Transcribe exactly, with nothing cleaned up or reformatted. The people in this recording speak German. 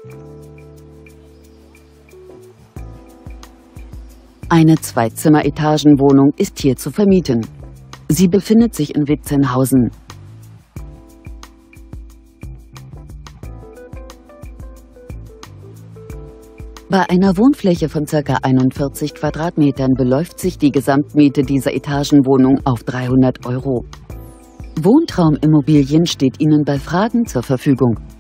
Eine Zweizimmer-Etagenwohnung ist hier zu vermieten. Sie befindet sich in Witzenhausen. Bei einer Wohnfläche von ca. einundvierzig Quadratmetern beläuft sich die Gesamtmiete dieser Etagenwohnung auf dreihundert Euro. Wohntraumimmobilien steht Ihnen bei Fragen zur Verfügung.